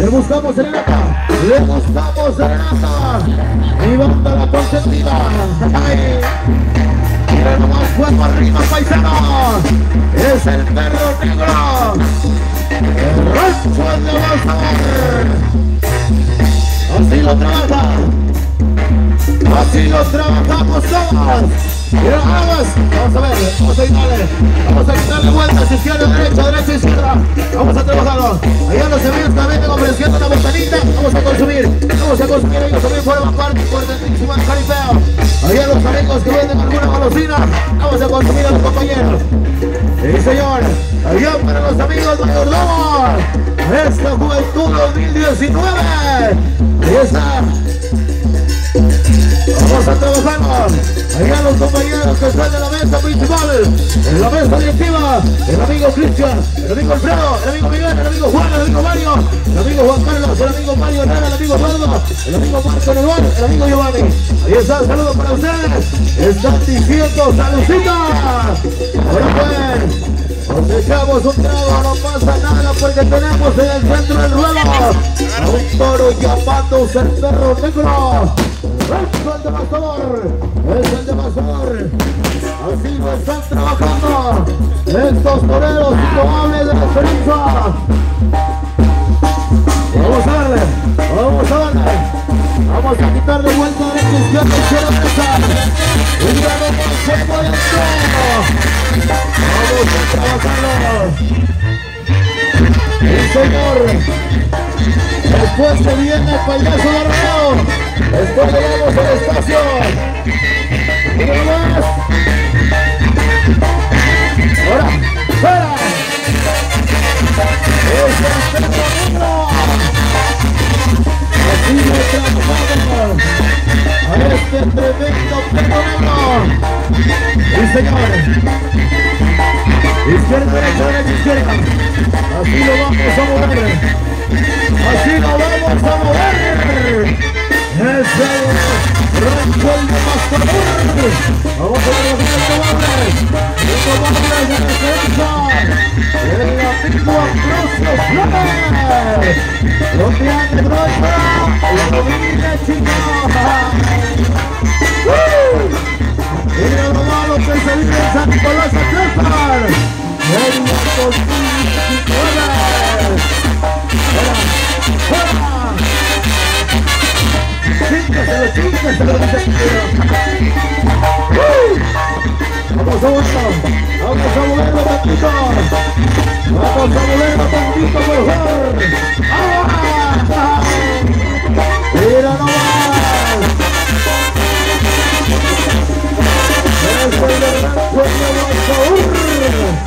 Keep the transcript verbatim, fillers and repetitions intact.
Le buscamos serenata, le buscamos serenata. Mi banda la consentida. Ay. Mira nomás fuego arriba, paisano. Es el perro negro. El rancho de Bazar. Así lo trabaja. Así lo trabajamos todos. Mira, vamos, vamos a ver, vamos a quitarle, vamos a quitarle vueltas, izquierda, derecha, derecha, izquierda. Vamos a trabajarlo. Allá los amigos también tengo ofreciendo una botanita. Vamos a consumir, vamos a consumir. Ellos también forman parte importantísima del jaripeo. Allá los amigos que venden alguna golosina, vamos a consumir a los compañeros. Sí, señor. Allá para los amigos de mayordomos. Esta Juventud dos mil diecinueve. Ahí está. Vamos a trabajar. Allá los compañeros que están en la mesa principal, en la mesa directiva, el amigo Cristian, el amigo Alfredo, el amigo Miguel, el amigo Juan, el amigo Mario, el amigo Juan Carlos, el amigo Mario Herrera, el amigo Eduardo, el amigo Marco Nerván, el amigo Giovanni. Ahí está, saludos para ustedes. Están diciendo saludcita. Ahora pues, nos echamos un trago, no pasa nada porque tenemos en el centro del ruedo a un toro llamándose el perro negro. Es el devasador, es el devasador. Así lo están trabajando estos toreros indomables de la experiencia. Vamos a darle, vamos a darle. Vamos a quitarle vuelta a la izquierda, izquierda, derecha. Y ya no más por dentro. Vamos a trabajarlo. Sí, señor. Después se viene el payaso Barrero. Después llegamos al espacio. Mira nomás. Ahora, fuera. Es el perro negro. Así lo trabajamos a este tremendo perro negro. Sí, señor. Izquierda, derecha, derecha, izquierda. Así lo vamos a mover. Así lo vamos a mover. Es el rancho de Mazatán. Vamos a ver los indomables. Indomables de la esperanza. El amigo Ambrosio Flores. Donde ande Brocha. La domina chica. Mira lo malo que se vive en San Nicolás Atlántar. En la dos mil diecinueve. ¡Fuera! ¡Fuera! ¡Chíncaselo, chíncaselo! ¡Vamos a moverlo! ¡Vamos a moverlo tantito! ¡Vamos a moverlo tantito, por favor! ¡Ah! ¡Mira nomás! ¡Es el de Rancho de Basaur!